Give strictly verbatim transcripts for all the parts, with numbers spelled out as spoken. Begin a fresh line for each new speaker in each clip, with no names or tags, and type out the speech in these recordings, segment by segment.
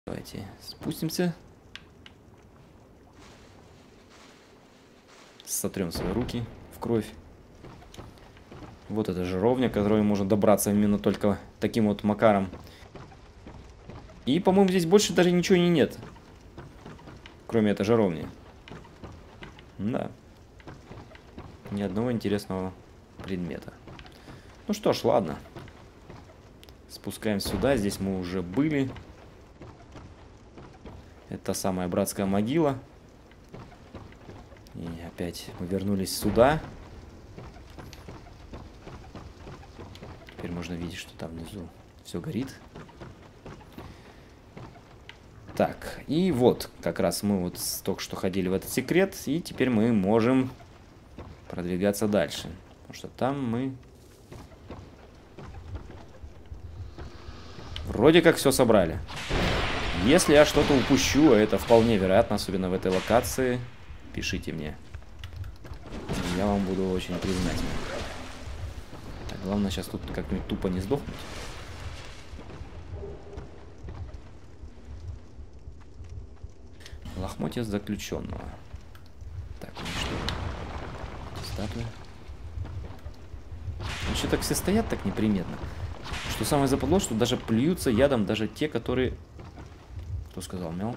Давайте спустимся. Сотрем свои руки в кровь. Вот эта жировня, к которой можно добраться именно только таким вот макаром. И, по-моему, здесь больше даже ничего не нет. Кроме этой жировни. Да. Ни одного интересного предмета. Ну что ж, ладно. Спускаемся сюда. Здесь мы уже были. Это та самая братская могила. И опять мы вернулись сюда. Теперь можно видеть, что там внизу все горит. Так, и вот, как раз мы вот только что ходили в этот секрет, и теперь мы можем продвигаться дальше. Потому что там мы вроде как все собрали. Если я что-то упущу, а это вполне вероятно, особенно в этой локации, пишите мне. Я вам буду очень признателен. Так, главное сейчас тут как-нибудь тупо не сдохнуть. Лохмотья заключенного. Так, ну что? Эти статуи. Ну что, так все стоят так неприметно. Что самое западло, что даже плюются ядом даже те, которые... Кто сказал, мяу?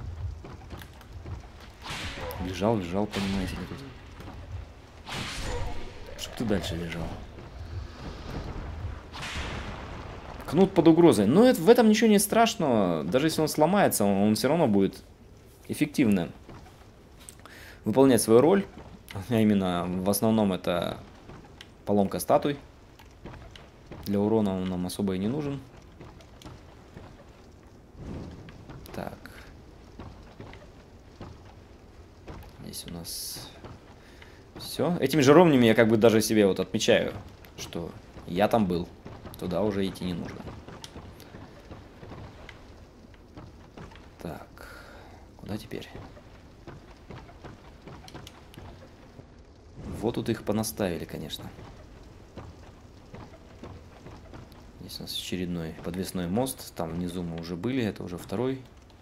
Лежал, лежал, понимаете ли тут. Чтоб ты дальше лежал. Кнут под угрозой. Но это, в этом ничего не страшного. Даже если он сломается, он, он все равно будет эффективно выполнять свою роль. А именно, в основном это поломка статуй. Для урона он нам особо и не нужен. Так. Здесь у нас все. Этими жировнями я как бы даже себе вот отмечаю, что я там был. Туда уже идти не нужно. Так. Куда теперь? Вот тут их понаставили, конечно. Здесь у нас очередной подвесной мост. Там внизу мы уже были. Это уже второй.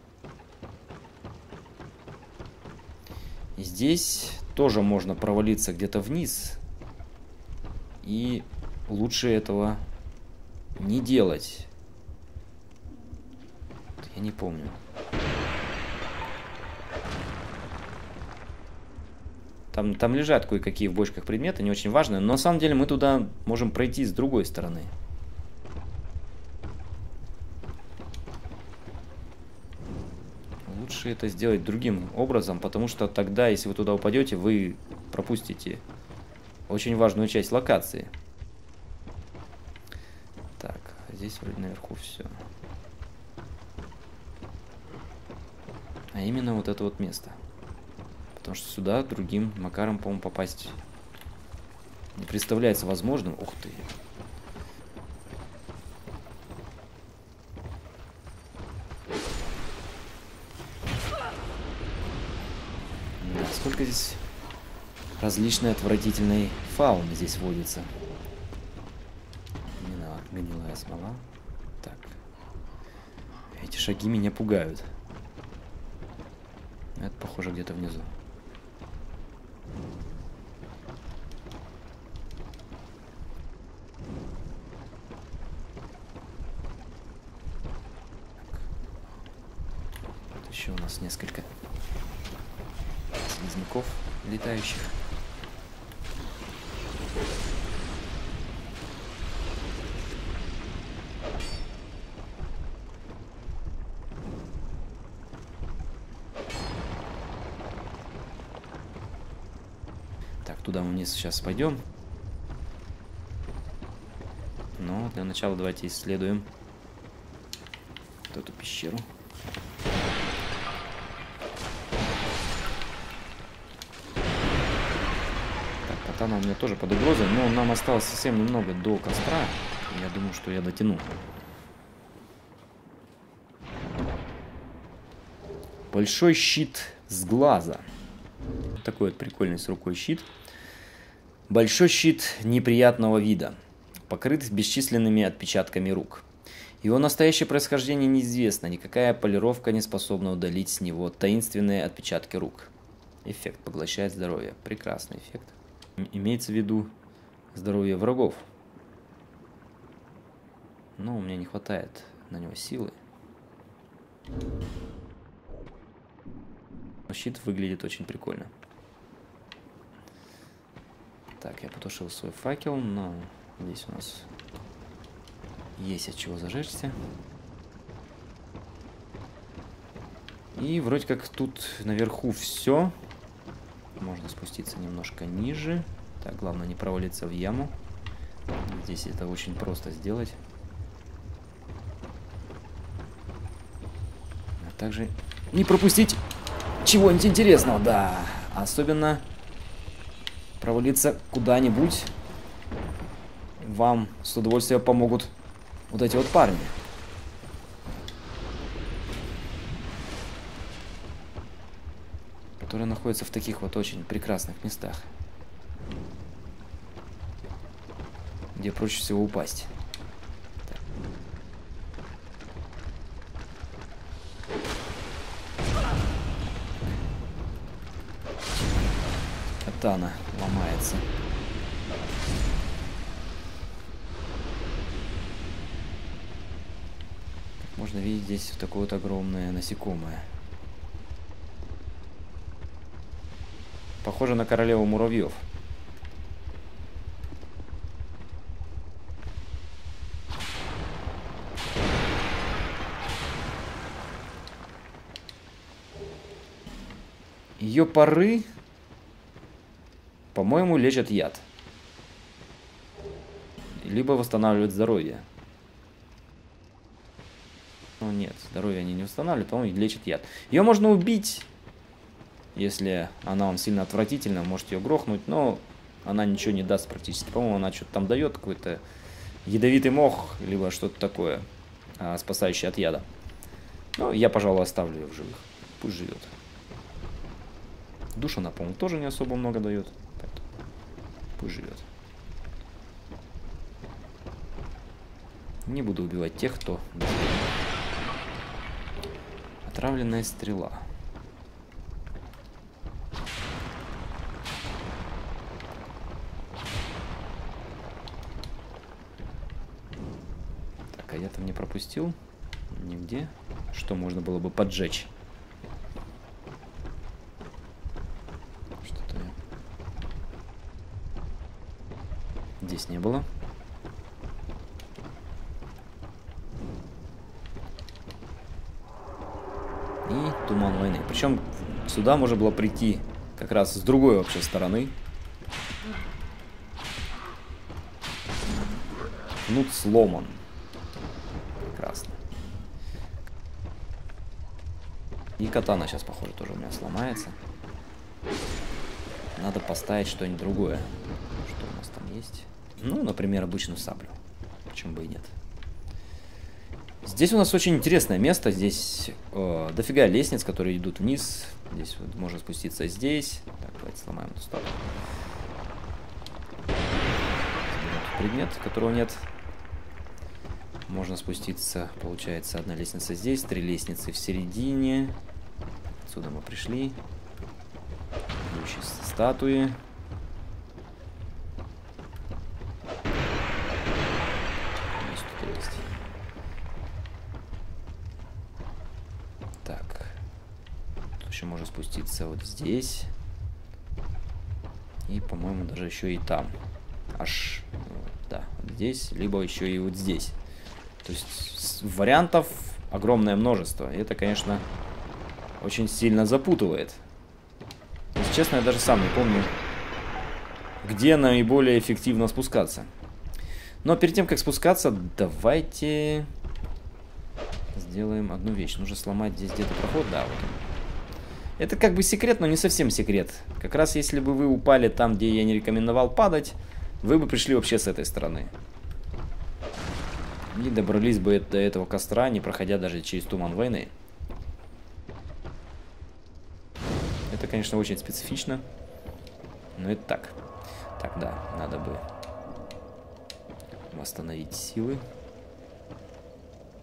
И здесь тоже можно провалиться где-то вниз. И лучше этого не делать. Я не помню. Там, там лежат кое-какие в бочках предметы, не очень важные. Но на самом деле мы туда можем пройти с другой стороны. Лучше это сделать другим образом, потому что тогда, если вы туда упадете, вы пропустите очень важную часть локации. Так, здесь вроде наверху все. А именно вот это вот место. Потому что сюда другим макаром, по-моему, попасть не представляется возможным. Ух ты. Да, сколько здесь различной отвратительной фауны здесь водится. Гнилая смола. Так. Эти шаги меня пугают. Это похоже где-то внизу. Вот еще у нас несколько слизняков летающих. Туда мы вниз сейчас пойдем. Но для начала давайте исследуем вот эту пещеру. Так, катана у меня тоже под угрозой, но нам осталось совсем немного до костра. Я думаю, что я дотяну. Большой щит с глаза. Такой вот прикольный с рукой щит. Большой щит неприятного вида, покрыт бесчисленными отпечатками рук. Его настоящее происхождение неизвестно, никакая полировка не способна удалить с него таинственные отпечатки рук. Эффект поглощает здоровье. Прекрасный эффект. Имеется в виду здоровье врагов. Но у меня не хватает на него силы. Щит выглядит очень прикольно. Так, я потушил свой факел, но здесь у нас есть от чего зажечься. И вроде как тут наверху все. Можно спуститься немножко ниже. Так, главное не провалиться в яму. Здесь это очень просто сделать. А также не пропустить чего-нибудь интересного, да. Особенно провалиться куда-нибудь. Вам с удовольствием помогут вот эти вот парни. Которые находятся в таких вот очень прекрасных местах. Где проще всего упасть. Так. Катана ломается. Как можно видеть, здесь вот такое вот огромное насекомое. Похоже на королеву муравьев. Ее пары, по-моему, лечат яд. Либо восстанавливают здоровье. Ну нет, здоровье они не восстанавливают, по-моему, лечат яд. Ее можно убить, если она вам сильно отвратительна, можете ее грохнуть, но она ничего не даст практически. По-моему, она что-то там дает, какой-то ядовитый мох, либо что-то такое, а, спасающее от яда. Ну, я, пожалуй, оставлю ее в живых. Пусть живет. Душ она, по-моему, тоже не особо много дает. Поэтому пусть живет. Не буду убивать тех, кто... Отравленная стрела. Так, а я там не пропустил нигде. Что можно было бы поджечь? Что-то здесь не было. И туман войны. Причем сюда можно было прийти как раз с другой вообще стороны. Кнут сломан. Прекрасно. И катана сейчас, похоже, тоже у меня сломается. Надо поставить что-нибудь другое. Что у нас там есть? Ну, например, обычную саблю. Почему бы и нет. Здесь у нас очень интересное место. Здесь э, дофига лестниц, которые идут вниз. Здесь вот можно спуститься здесь. Так, давайте сломаем эту статую. Предмет, которого нет. Можно спуститься, получается, одна лестница здесь, три лестницы в середине. Отсюда мы пришли. Идущие статуи. Здесь что-то есть. Так. Тут еще можно спуститься вот здесь. И, по-моему, даже еще и там. Аж, да, вот здесь, либо еще и вот здесь. То есть вариантов огромное множество. И это, конечно, очень сильно запутывает. Если честно, я даже сам не помню, где наиболее эффективно спускаться. Но перед тем, как спускаться, давайте сделаем одну вещь. Нужно сломать здесь где-то проход. Да, вот он. Это как бы секрет, но не совсем секрет. Как раз если бы вы упали там, где я не рекомендовал падать, вы бы пришли вообще с этой стороны. И добрались бы до этого костра, не проходя даже через туман войны. Это, конечно, очень специфично. Но это так. Так, да, надо бы восстановить силы.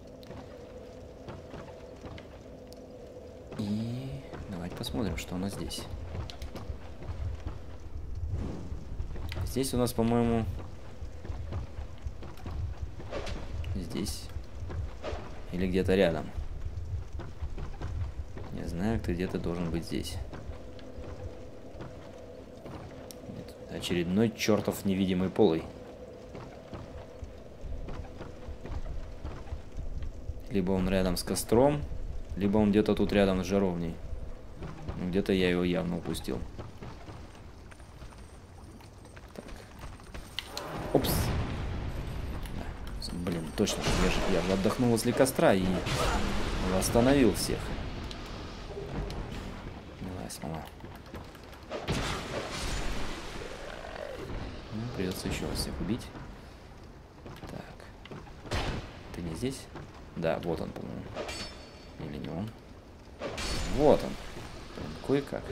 посмотрим, что у нас здесь. Здесь у нас, по-моему... Здесь. Или где-то рядом. Не знаю, ты где-то должен быть здесь. Это очередной чертов невидимый полый. Либо он рядом с костром, либо он где-то тут рядом с жаровней. Где-то я его явно упустил. Так. Опс. Да. Блин, точно. Я же, я же отдохнул возле костра и восстановил всех. Давай, смола. Ну, придется еще раз всех убить. Так. Ты не здесь? Да, вот он, по-моему. Или не он? Вот он. Кое-как.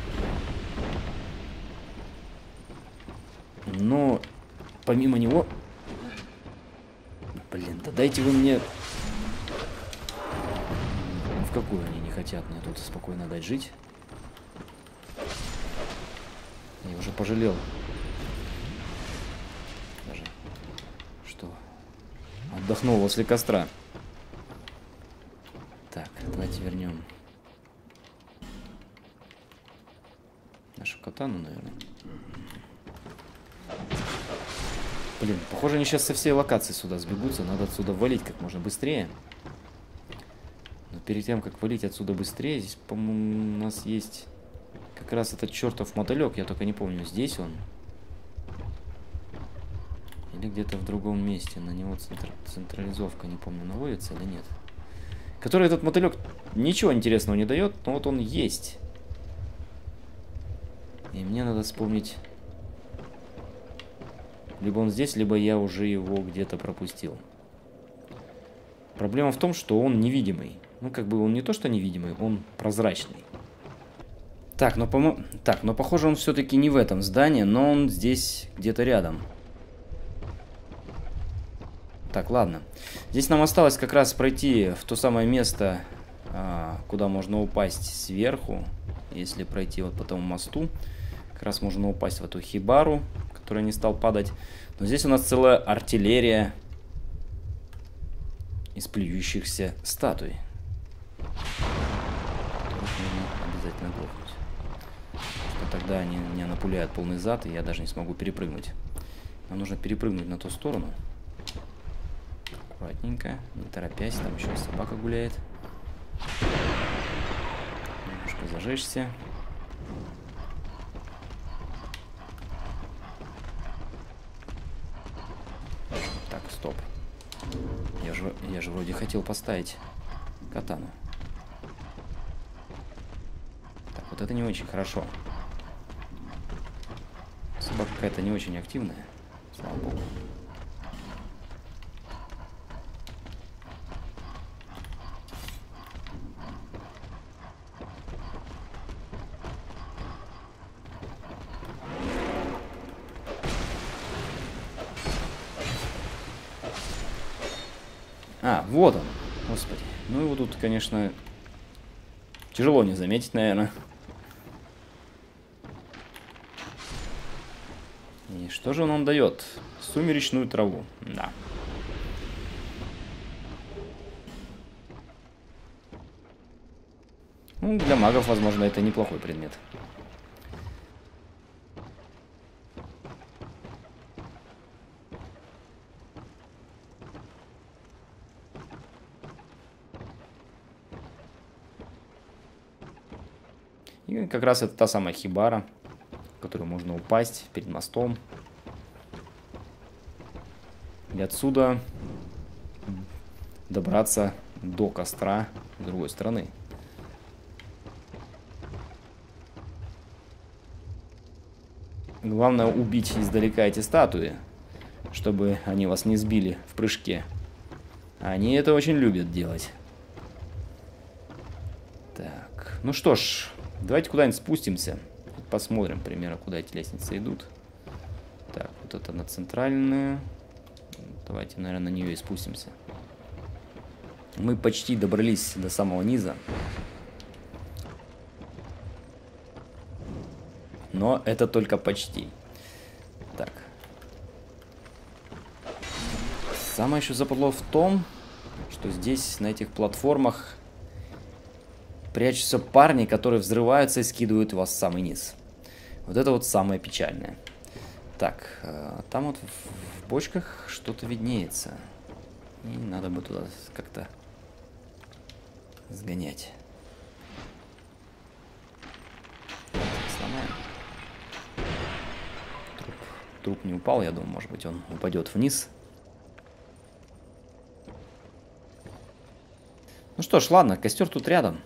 Но помимо него... Блин, да дайте вы мне... В какую они не хотят мне тут спокойно дать жить? Я уже пожалел. Даже что? Отдохнул возле костра. Так, давайте вернем нашу катану, наверное. Блин, похоже, они сейчас со всей локации сюда сбегутся. Надо отсюда валить как можно быстрее. Но перед тем, как валить отсюда быстрее, здесь, по-моему, у нас есть как раз этот чертов мотылек. Я только не помню, здесь он или где-то в другом месте. На него центр... централизовка, не помню, наводится или нет. Который этот мотылек ничего интересного не дает, но вот он есть. И мне надо вспомнить. Либо он здесь, либо я уже его где-то пропустил. Проблема в том, что он невидимый. Ну, как бы он не то, что невидимый, он прозрачный. Так, но, по так, но похоже, он все-таки не в этом здании, но он здесь где-то рядом. Так, ладно. Здесь нам осталось как раз пройти в то самое место, куда можно упасть сверху. Если пройти вот по тому мосту, как раз можно упасть в эту хибару, который не стал падать. Но здесь у нас целая артиллерия из плюющихся статуй. Которых нужно обязательно грохнуть. Что тогда они меня напуляют полный зад, и я даже не смогу перепрыгнуть. Нам нужно перепрыгнуть на ту сторону. Аккуратненько, не торопясь, там еще собака гуляет. Немножко зажечься. Так, стоп. Я же, я же вроде хотел поставить катану. Так, вот это не очень хорошо. Собака какая-то не очень активная, слава богу. А, вот он. Господи. Ну его тут, конечно, тяжело не заметить, наверное. И что же он нам дает? Сумеречную траву. Да. Ну, для магов, возможно, это неплохой предмет. И как раз это та самая хибара, в которую можно упасть перед мостом. И отсюда добраться до костра с другой стороны. Главное убить издалека эти статуи, чтобы они вас не сбили в прыжке. Они это очень любят делать. Так, ну что ж, давайте куда-нибудь спустимся. Посмотрим примерно, куда эти лестницы идут. Так, вот это на центральную. Давайте, наверное, на нее и спустимся. Мы почти добрались до самого низа. Но это только почти. Так. Самое еще западло в том, что здесь, на этих платформах, прячутся парни, которые взрываются и скидывают вас в самый низ. Вот это вот самое печальное. Так, там вот в бочках что-то виднеется. И надо бы туда как-то сгонять. Сломаем. Труп, труп не упал, я думаю, может быть, он упадет вниз. Ну что ж, ладно, костер тут рядом.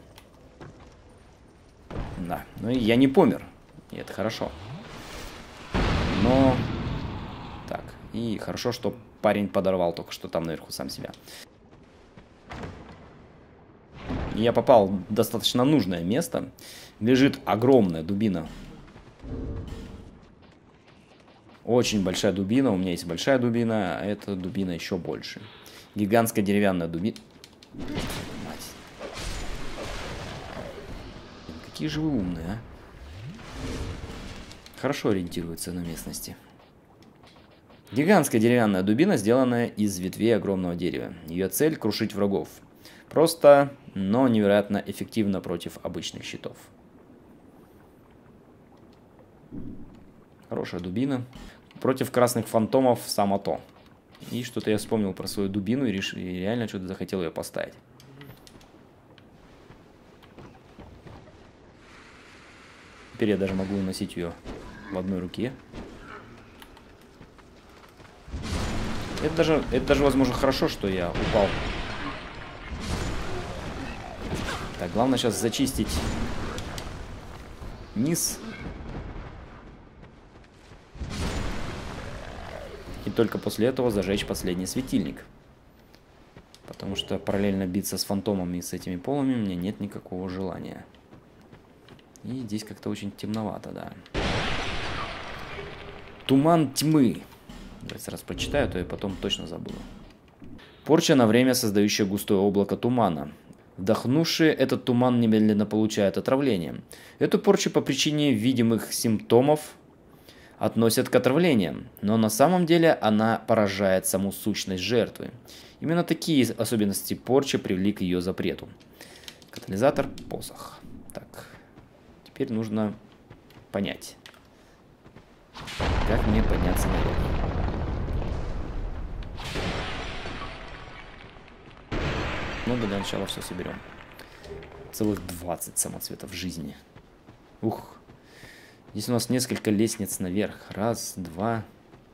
Да, ну и я не помер. И это хорошо. Но... Так, и хорошо, что парень подорвал только что там наверху сам себя. Я попал в достаточно нужное место. Лежит огромная дубина. Очень большая дубина. У меня есть большая дубина, а эта дубина еще больше. Гигантская деревянная дубина. Мать. Какие же вы умные, а? Хорошо ориентируются на местности. Гигантская деревянная дубина, сделанная из ветвей огромного дерева. Ее цель — крушить врагов. Просто, но невероятно эффективно против обычных щитов. Хорошая дубина. Против красных фантомов само то. И что-то я вспомнил про свою дубину и, реш... и реально что-то захотел ее поставить. Теперь я даже могу носить ее в одной руке. Это даже, это даже, возможно, хорошо, что я упал. Так, главное сейчас зачистить низ. И только после этого зажечь последний светильник. Потому что параллельно биться с фантомами и с этими полами мне нет никакого желания. И здесь как-то очень темновато, да. Туман тьмы. Давайте раз прочитаю, то я потом точно забуду. Порча на время, создающая густое облако тумана. Вдохнувшие этот туман немедленно получают отравление. Эту порчу по причине видимых симптомов относят к отравлениям, но на самом деле она поражает саму сущность жертвы. Именно такие особенности порчи привели к ее запрету. Катализатор, посох. Так, теперь нужно понять, как мне подняться наверх. Ну, для начала все соберем. Целых двадцать самоцветов жизни. Ух. Здесь у нас несколько лестниц наверх. Раз, два.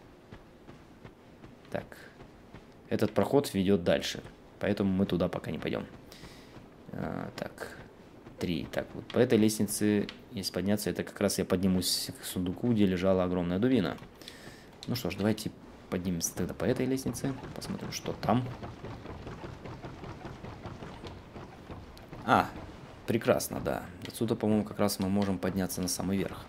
Так. Этот проход ведет дальше. Поэтому мы туда пока не пойдем. А, так. Три. Так, вот по этой лестнице, если подняться, это как раз я поднимусь к сундуку, где лежала огромная дубина. Ну что ж, давайте поднимемся тогда по этой лестнице. Посмотрим, что там. А, прекрасно, да. Отсюда, по-моему, как раз мы можем подняться на самый верх.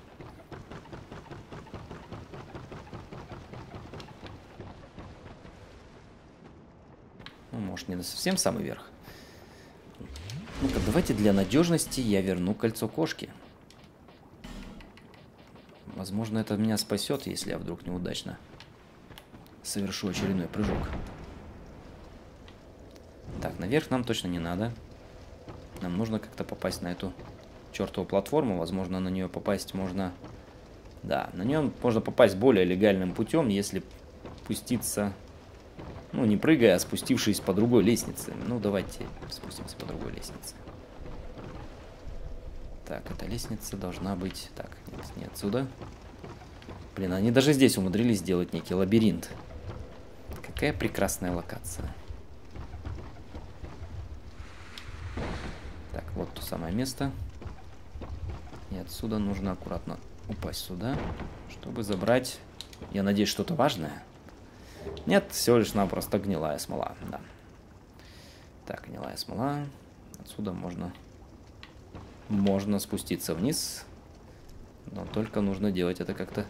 Ну, может, не на совсем самый верх. Ну-ка, давайте для надежности я верну кольцо кошки. Возможно, это меня спасет, если я вдруг неудачно совершу очередной прыжок. Так, наверх нам точно не надо. Нам нужно как-то попасть на эту чертову платформу. Возможно, на нее попасть можно... Да, на нее можно попасть более легальным путем, если пуститься... Ну, не прыгая, а спустившись по другой лестнице. Ну, давайте спустимся по другой лестнице. Так, эта лестница должна быть... Так, нет, не отсюда. Блин, они даже здесь умудрились сделать некий лабиринт. Какая прекрасная локация. Так, вот то самое место. И отсюда нужно аккуратно упасть сюда, чтобы забрать, я надеюсь, что-то важное. Нет, всего лишь напросто гнилая смола, да. Так, гнилая смола. Отсюда можно, можно спуститься вниз. Но только нужно делать это как-то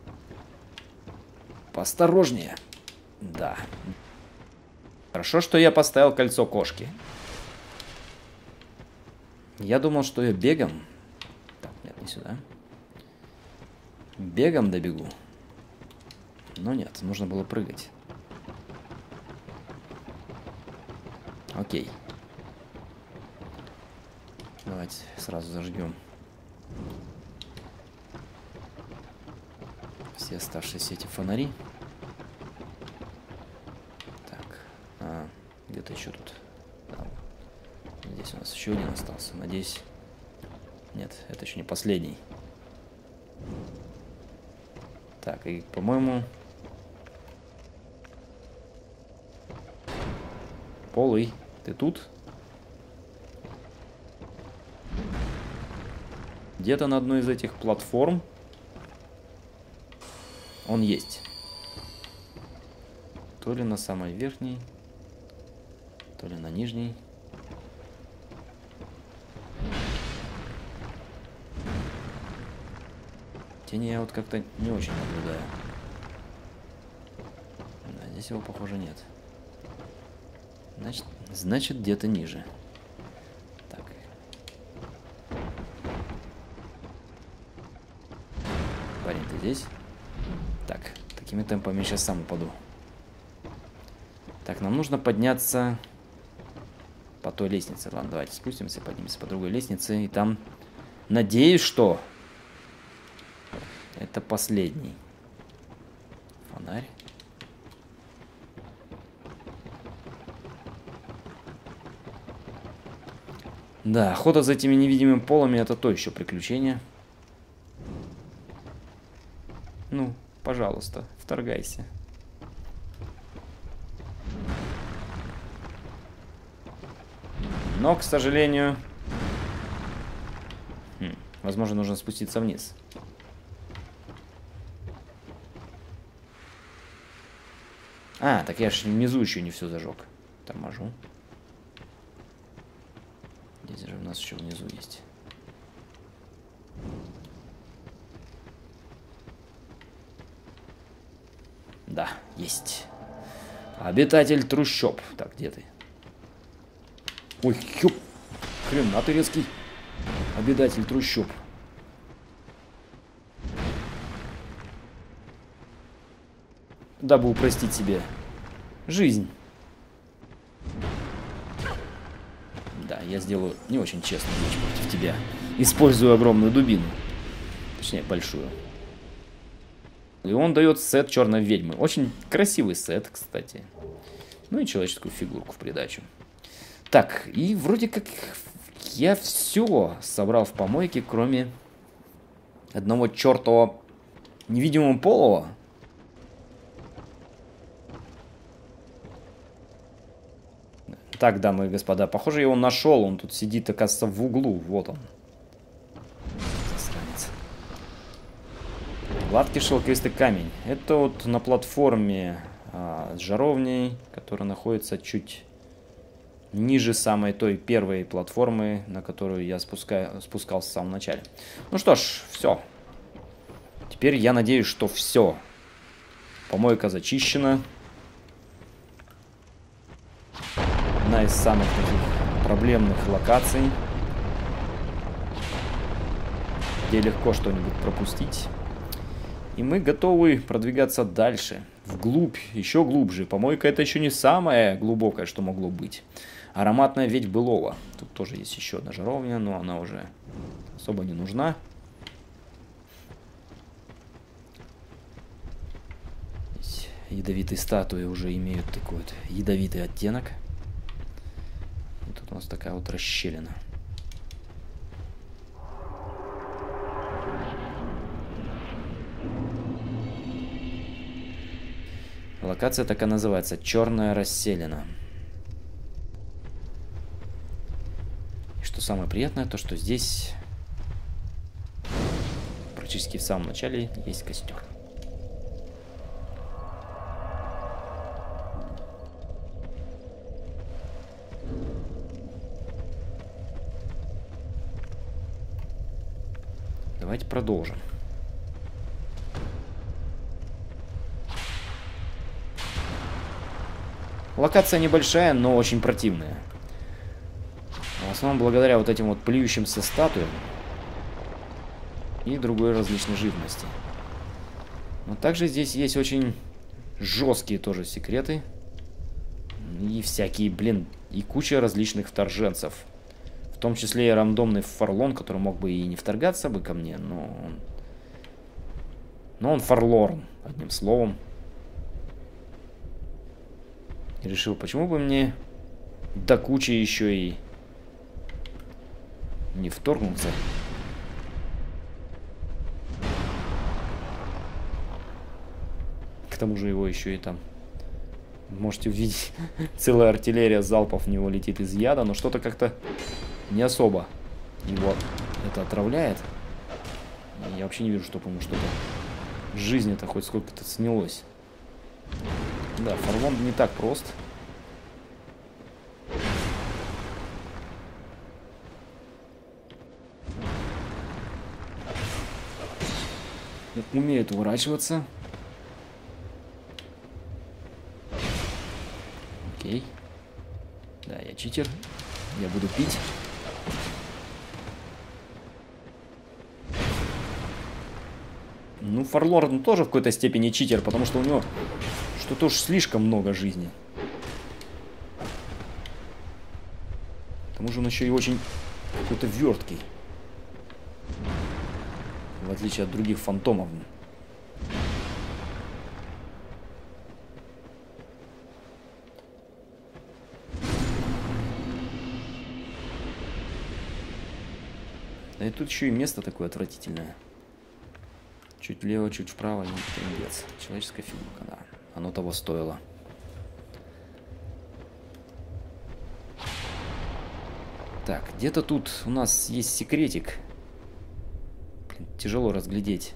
поосторожнее. Да. Хорошо, что я поставил кольцо кошки. Я думал, что я бегом... Так, нет, не сюда. Бегом добегу. Но нет, нужно было прыгать. Окей. Давайте сразу зажгем все оставшиеся эти фонари. Так, а, где-то еще тут. Там. Здесь у нас еще один остался. Надеюсь. Нет, это еще не последний. Так, и, по-моему... Полый, ты тут? Где-то на одной из этих платформ он есть. То ли на самой верхней, то ли на нижней. Тени я вот как-то не очень наблюдаю. Да, здесь его, похоже, нет. Значит, значит где-то ниже. Так. Парень, ты здесь? Так, такими темпами сейчас сам упаду. Так, нам нужно подняться по той лестнице. Ладно, давайте спустимся, поднимемся по другой лестнице. И там, надеюсь, что это последний фонарь. Да, охота за этими невидимыми полами — это то еще приключение. Ну, пожалуйста, вторгайся. Но, к сожалению... Хм, возможно, нужно спуститься вниз. А, так я же внизу еще не все зажег. Торможу. Здесь же у нас еще внизу есть. Да, есть. Обитатель трущоб. Так, где ты? Ой, хюп. Хрена ты резкий. Обитатель трущоб. Дабы упростить себе жизнь. Да, я сделаю не очень честную вещь против тебя. Использую огромную дубину. Точнее, большую. И он дает сет черной ведьмы. Очень красивый сет, кстати. Ну и человеческую фигурку в придачу. Так, и вроде как я все собрал в помойке, кроме одного чертового невидимого полого. Так, дамы и господа, похоже, я его нашел. Он тут сидит, оказывается, в углу. Вот он. Засранец. Гладкий шелковистый камень. Это вот на платформе а, с жаровней, которая находится чуть ниже самой той первой платформы, на которую я спускаю, спускался в самом начале. Ну что ж, все. Теперь я надеюсь, что все. Помойка зачищена. Одна из самых таких проблемных локаций, где легко что-нибудь пропустить. И мы готовы продвигаться дальше, вглубь, еще глубже. Помойка — это еще не самое глубокое, что могло быть. Ароматная ведь былого. Тут тоже есть еще одна жаровня, но она уже особо не нужна. Здесь ядовитые статуи уже имеют такой вот ядовитый оттенок. Тут у нас такая вот расщелина. Локация такая называется — черная расселена. И что самое приятное, то что здесь практически в самом начале есть костер. Давайте продолжим. Локация небольшая, но очень противная. В основном благодаря вот этим вот плюющимся статуям и другой различной живности. Но также здесь есть очень жесткие тоже секреты. И всякие, блин, и куча различных вторженцев. В том числе и рандомный фарлон, который мог бы и не вторгаться бы ко мне, но он... Но он фарлорн, одним словом. И решил, почему бы мне до кучи еще и не вторгнуться. К тому же его еще и там... Можете увидеть, целая артиллерия залпов в него летит из яда, но что-то как-то не особо его это отравляет. Я вообще не вижу, чтобы ему что-то в жизни-то хоть сколько-то снялось. Да, фарлон не так прост. Умеет уворачиваться. Окей. Да, я читер. Я буду пить. Ну, фарлорн тоже в какой-то степени читер, потому что у него что-то уж слишком много жизни. К тому же он еще и очень какой-то верткий. В отличие от других фантомов. Да и тут еще и место такое отвратительное. Чуть влево, чуть вправо, и трындец. Человеческая фигурка, да. Оно того стоило. Так, где-то тут у нас есть секретик. Блин, тяжело разглядеть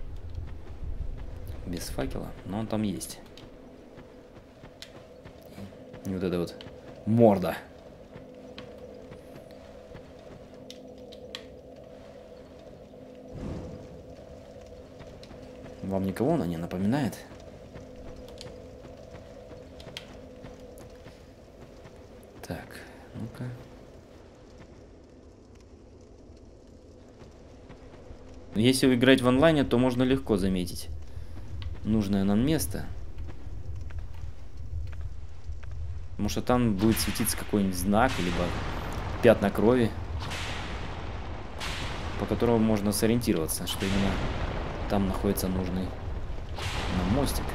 без факела, но он там есть. И вот эта вот морда. Вам никого она не напоминает? Так, ну-ка. Если играть в онлайне, то можно легко заметить нужное нам место. Потому что там будет светиться какой-нибудь знак, либо пятна крови, по которому можно сориентироваться, что именно там находится нужный нам мостик.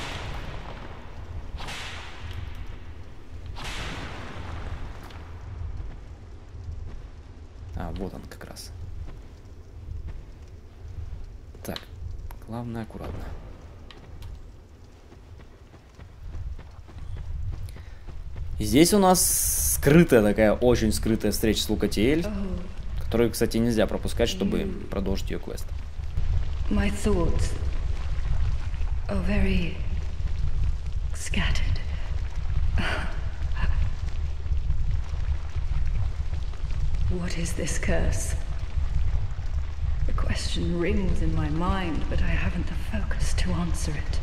А, вот он как раз. Так, главное аккуратно. Здесь у нас скрытая такая, очень скрытая встреча с Лукатиэль, которую, кстати, нельзя пропускать, чтобы продолжить ее квест.
My thoughts are very scattered. What is this curse? The question rings in my mind, but I haven't the focus to answer it.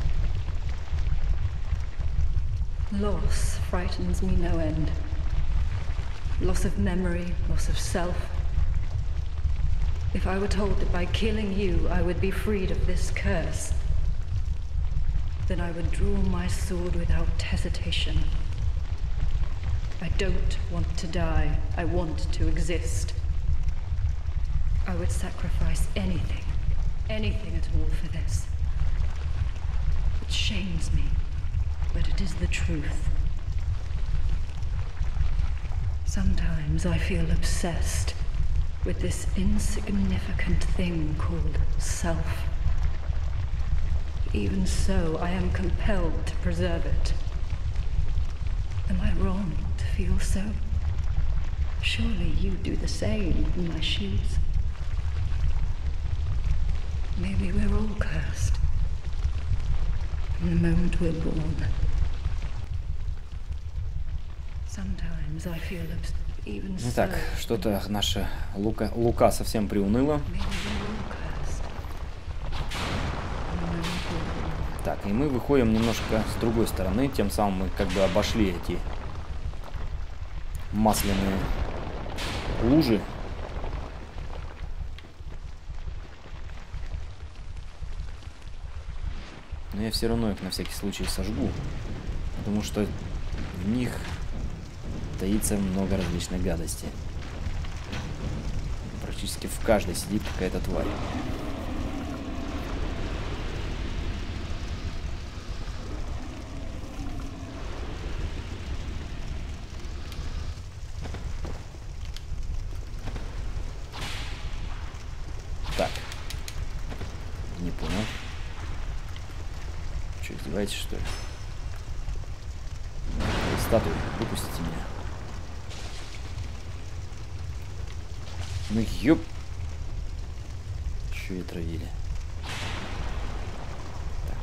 Loss frightens me no end. Loss of memory, loss of self. If I were told that by killing you I would be freed of this curse, then I would draw my sword without hesitation. I don't want to die. I want to exist. I would sacrifice anything, anything at all for this. It shames me, but it is the truth. Sometimes I feel obsessed with this insignificant thing called self. Even so, I am compelled to preserve it. Am I wrong to feel so? Surely you do the same in my shoes. Maybe we're all cursed from the moment we're born. Sometimes I feel obsessed.
Итак, что-то наша Лука, Лука совсем приуныла. Так, и мы выходим немножко с другой стороны, тем самым мы как бы обошли эти масляные лужи. Но я все равно их на всякий случай сожгу. Потому что в них таится много различных гадостей. Практически в каждой сидит какая-то тварь. Так. Не понял. Что, издеваетесь, что ли? Статуи, выпустите меня. Ну ёп. Чё и травили. Так.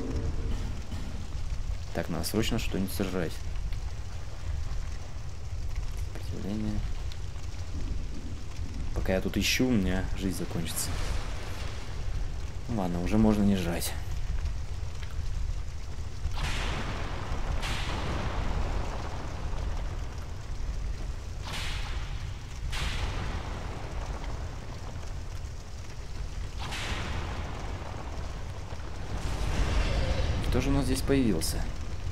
Так, надо срочно что-нибудь сожрать. Сопротивление. Пока я тут ищу, у меня жизнь закончится. Ладно, уже можно не жрать. Кто же у нас здесь появился?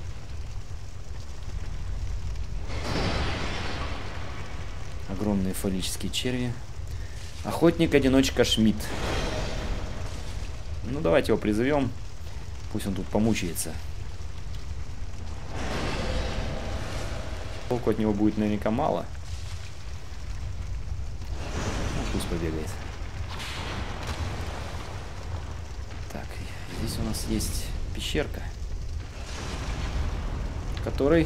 Огромные фаллические черви. Охотник-одиночка Шмидт. Ну, давайте его призовем. Пусть он тут помучается. Толку от него будет наверняка мало. Ну, пусть побегает. Так, здесь у нас есть пещерка, в которой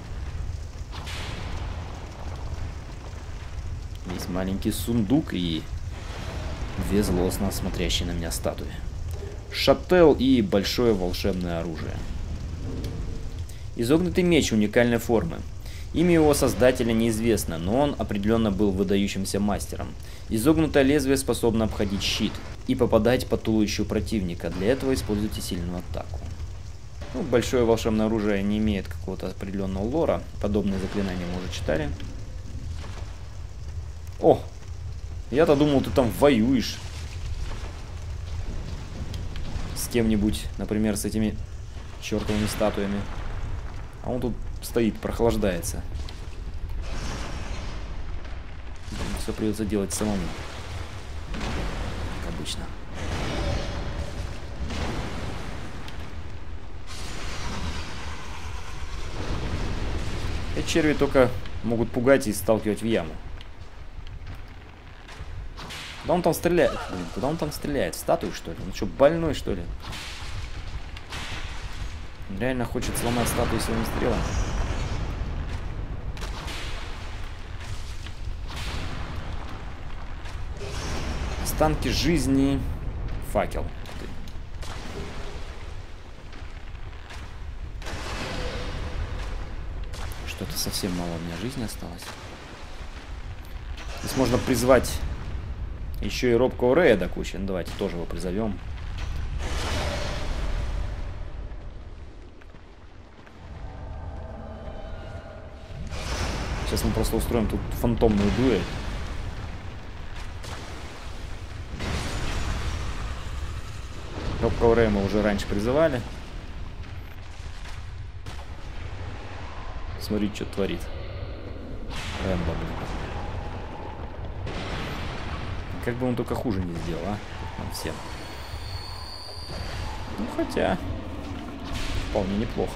есть маленький сундук и две злостно смотрящие на меня статуи. Шаттел и большое волшебное оружие. Изогнутый меч уникальной формы. Имя его создателя неизвестно, но он определенно был выдающимся мастером. Изогнутое лезвие способно обходить щит и попадать по туловищу противника. Для этого используйте сильную атаку. Ну, большое волшебное оружие не имеет какого-то определенного лора. Подобные заклинания мы уже читали. О! Я-то думал, ты там воюешь. С кем-нибудь, например, с этими чертовыми статуями. А он тут стоит, прохлаждается. Все придется делать самому. Как обычно. Эти черви только могут пугать и сталкивать в яму. Куда он там стреляет? Блин, куда он там стреляет? В статую, что ли? Он что, больной, что ли? Он реально хочет сломать статую своим стрелом. Останки жизни. Факел. Что-то совсем мало у меня жизни осталось. Здесь можно призвать еще и робкого Рея до кучи. Ну, давайте тоже его призовем. Сейчас мы просто устроим тут фантомную дуэль. Робкого Рея мы уже раньше призывали. Смотрите, что творит Рэмбо, блин. Как бы он только хуже не сделал, а? Нам всем. Ну, хотя... Вполне неплохо.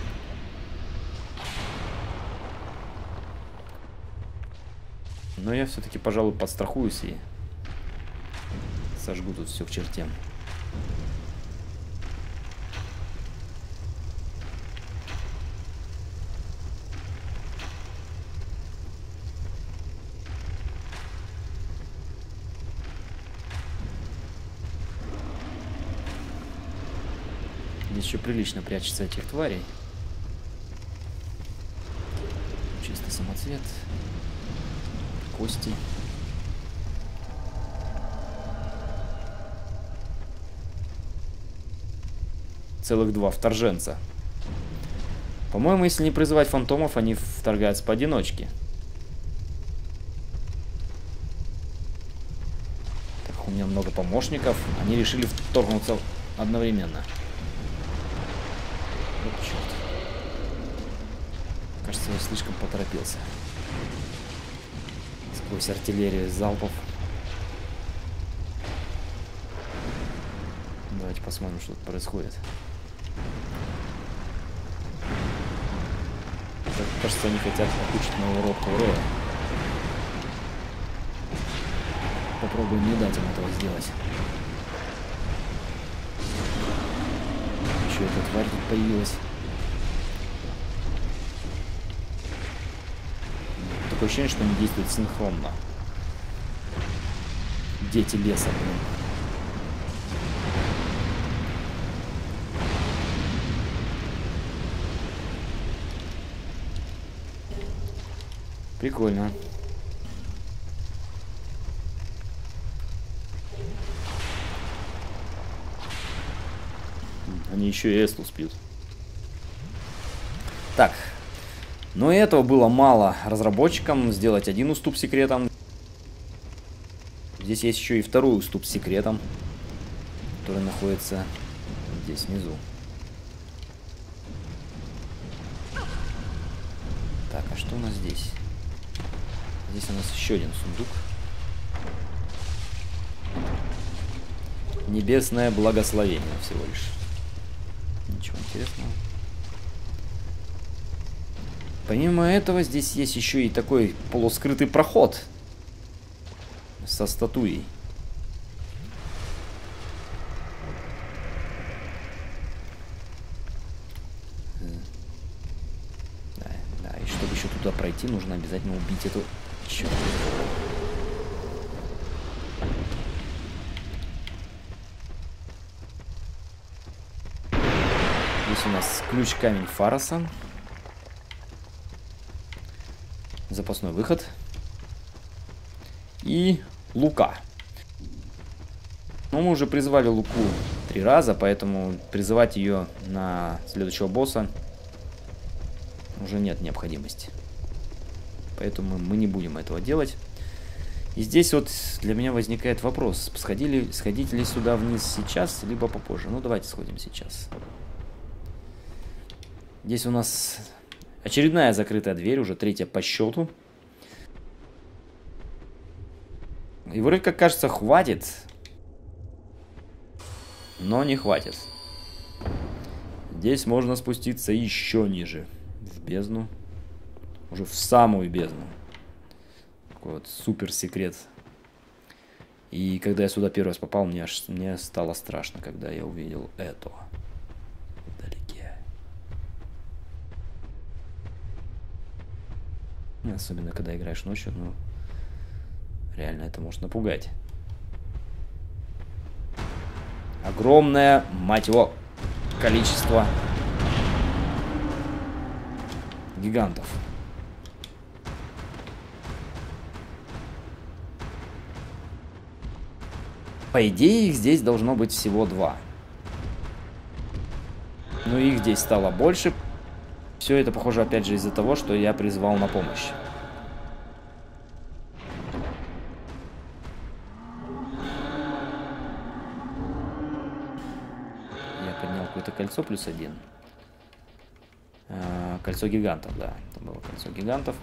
Но я все-таки, пожалуй, подстрахуюсь и сожгу тут все к чертям. Здесь еще прилично прячется этих тварей. Чистый самоцвет. Кости. Целых два вторженца. По-моему, если не призывать фантомов, они вторгаются поодиночке. Так, у меня много помощников. Они решили вторгнуться одновременно. Вот черт. Кажется, я слишком поторопился. Сквозь артиллерию залпов. Давайте посмотрим, что тут происходит. Так, кажется, они хотят окучить моего Рока Роя. Попробуем не дать им этого сделать. Еще эта тварь тут появилась. Такое ощущение, что они действуют синхронно. Дети леса, блин. Прикольно. Они еще и Эстус пьют. Так. Но и этого было мало разработчикам сделать один уступ секретом. Здесь есть еще и второй уступ секретом, который находится здесь внизу. Так, а что у нас здесь? Здесь у нас еще один сундук. Небесное благословение всего лишь. Ничего интересного. Помимо этого, здесь есть еще и такой полускрытый проход со статуей. Да, да, и чтобы еще туда пройти, нужно обязательно убить эту... Черт. Здесь у нас ключ-камень Фароса. Запасной выход. И Лука. Но мы уже призвали Луку три раза, поэтому призывать ее на следующего босса уже нет необходимости. Поэтому мы не будем этого делать. И здесь вот для меня возникает вопрос. Сходили, сходить ли сюда вниз сейчас, либо попозже? Ну, давайте сходим сейчас. Здесь у нас очередная закрытая дверь, уже третья по счету. И вроде как кажется, хватит. Но не хватит. Здесь можно спуститься еще ниже. В бездну. Уже в самую бездну. Такой вот супер секрет. И когда я сюда первый раз попал, мне, аж, мне стало страшно, когда я увидел это. Вдалеке. Особенно, когда играешь ночью, ну... Реально это может напугать. Огромное, мать его, количество гигантов. По идее, их здесь должно быть всего два. Но их здесь стало больше. Все это, похоже, опять же из-за того, что я призвал на помощь. Это кольцо плюс один. А, кольцо гигантов, да. Это было кольцо гигантов.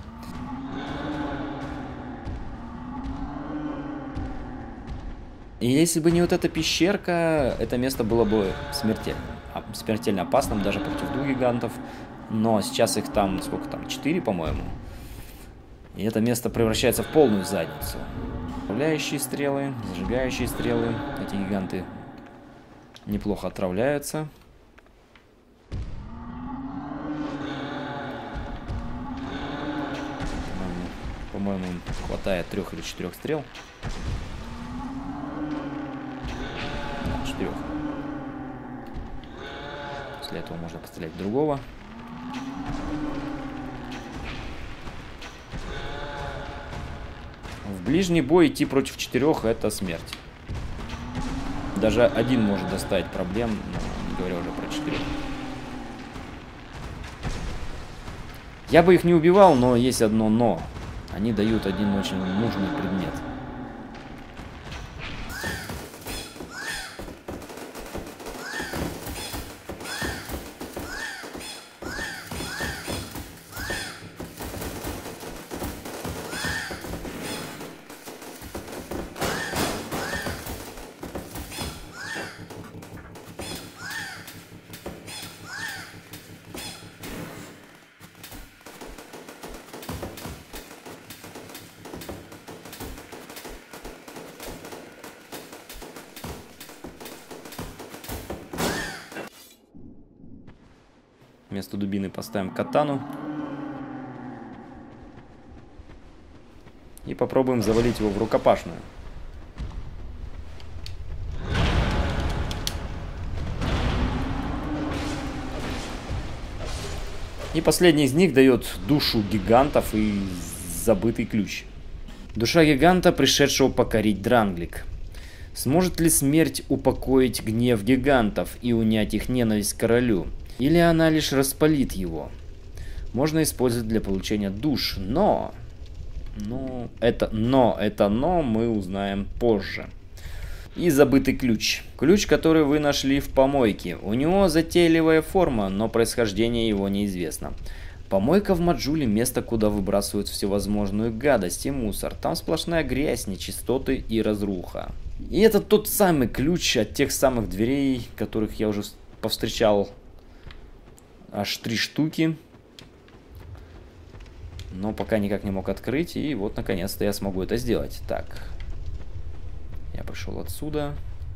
И если бы не вот эта пещерка, это место было бы смертельным. Смертельно опасным даже против двух гигантов. Но сейчас их там, сколько там, четыре, по-моему. И это место превращается в полную задницу. Отравляющие стрелы, зажигающие стрелы. Эти гиганты неплохо отравляются. По-моему, хватает трех или четырех стрел. Да, четырех. После этого можно пострелять в другого. В ближний бой идти против четырех — это смерть. Даже один может доставить проблем, но не говоря уже про четырех. Я бы их не убивал, но есть одно но. Они дают один очень нужный предмет. Вместо дубины поставим катану. И попробуем завалить его в рукопашную. И последний из них дает душу гигантов и забытый ключ. Душа гиганта, пришедшего покорить Дранглик. Сможет ли смерть упокоить гнев гигантов и унять их ненависть к королю? Или она лишь распалит его? Можно использовать для получения душ, но... Ну, это но, это но мы узнаем позже. И забытый ключ. Ключ, который вы нашли в помойке. У него затейливая форма, но происхождение его неизвестно. Помойка в Маджуле — место, куда выбрасывают всевозможную гадость и мусор. Там сплошная грязь, нечистоты и разруха. И это тот самый ключ от тех самых дверей, которых я уже повстречал аж три штуки. Но пока никак не мог открыть. И вот наконец-то я смогу это сделать. Так. Я пришел отсюда.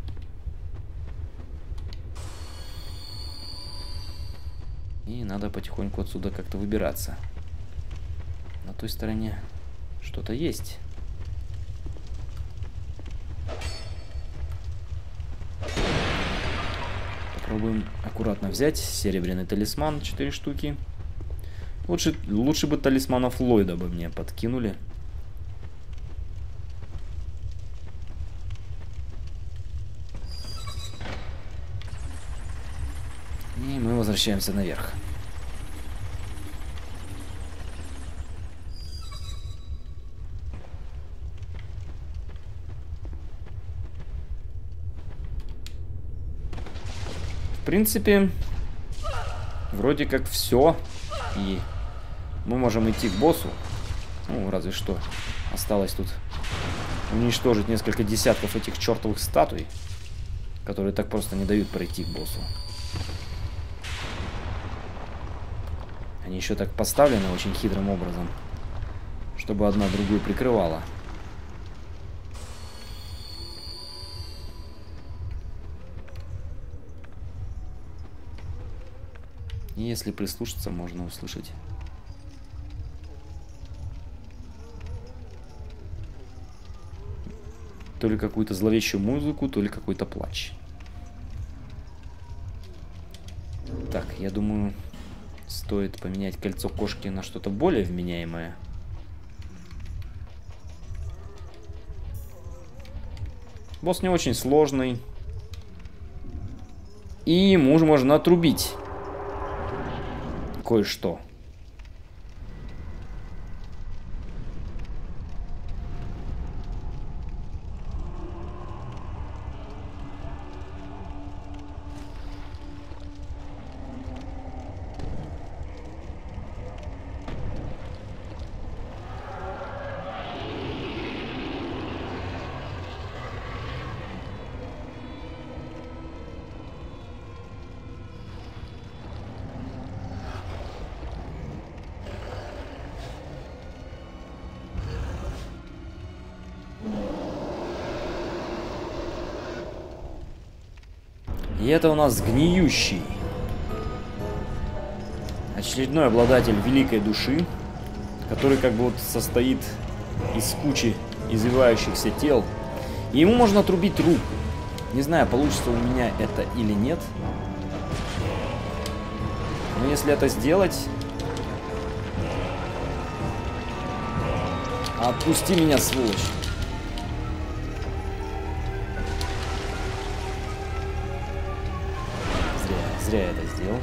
И надо потихоньку отсюда как-то выбираться. На той стороне что-то есть. Попробуем аккуратно взять серебряный талисман, четыре штуки. Лучше, лучше бы талисманов Ллойда бы мне подкинули. И мы возвращаемся наверх. В принципе, вроде как все. И мы можем идти к боссу. Ну, разве что осталось тут уничтожить несколько десятков этих чертовых статуй, которые так просто не дают пройти к боссу. Они еще так поставлены очень хитрым образом, чтобы одна другую прикрывала. И если прислушаться, можно услышать то ли какую-то зловещую музыку, то ли какой-то плач. Так, я думаю, стоит поменять кольцо кошки на что-то более вменяемое. Босс не очень сложный. И ему же можно отрубить кое-что. И это у нас гниющий. Очередной обладатель великой души, который как бы вот состоит из кучи извивающихся тел. И ему можно отрубить руку. Не знаю, получится у меня это или нет. Но если это сделать... Отпусти меня, сволочь. Зря я это сделал.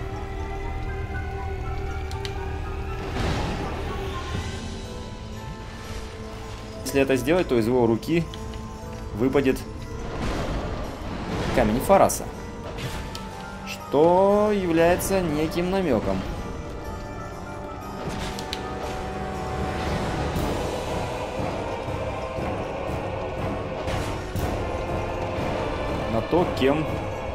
Если это сделать, то из его руки выпадет камень Фараса, что является неким намеком на то, кем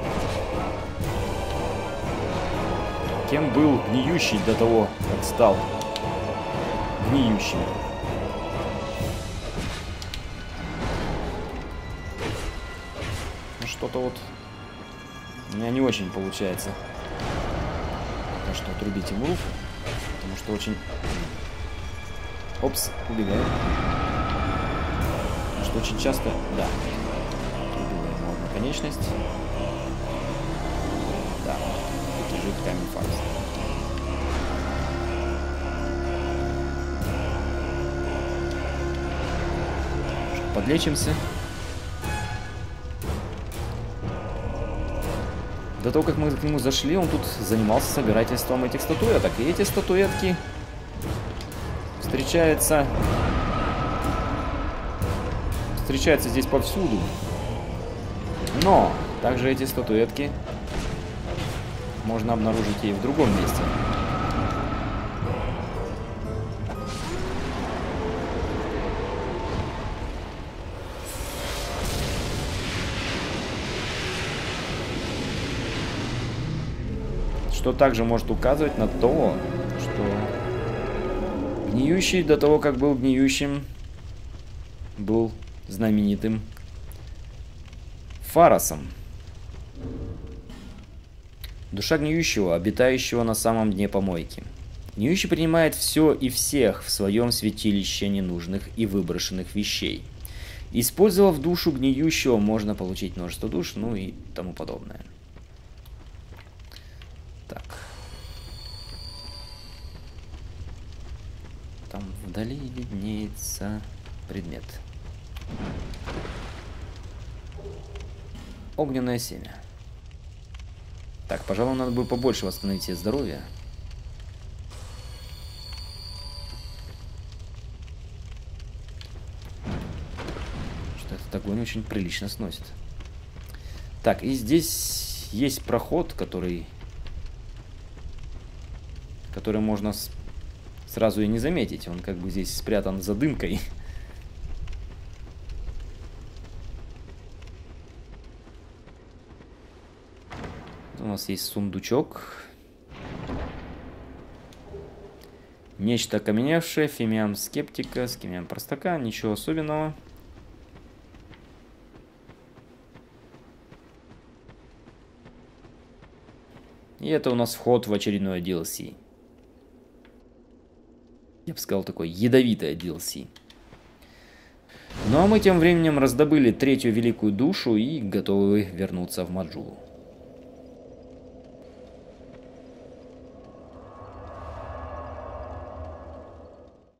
кем был гниющий до того, как стал гниющим. Ну, что-то вот у меня не очень получается что отрубить ему руку, потому что очень... Опс, убегаем. Потому что очень часто... Да. Отрубила ему одну конечность. Да. Лежит камень Фаруса. Подлечимся. До того, как мы к нему зашли, он тут занимался собирательством этих статуэток. И эти статуэтки встречаются... Встречаются здесь повсюду. Но также эти статуэтки можно обнаружить и в другом месте. Что также может указывать на то, что Гниющий до того, как был гниющим, был знаменитым Фаросом. Душа гниющего, обитающего на самом дне помойки. Гниющий принимает все и всех в своем святилище ненужных и выброшенных вещей. Использовав душу гниющего, можно получить множество душ, ну и тому подобное. Так. Там вдали виднеется предмет. Огненное семя. Так, пожалуй, надо бы побольше восстановить себе здоровье. Что этот огонь очень прилично сносит. Так, и здесь есть проход, который... который можно с... сразу и не заметить. Он как бы здесь спрятан за дымкой. У нас есть сундучок. Нечто окаменевшее, фимиам скептика, скимиам простака, ничего особенного. И это у нас вход в очередное ди эл си. Я бы сказал, такое ядовитое ди эл си. Ну а мы тем временем раздобыли третью великую душу и готовы вернуться в Маджулу.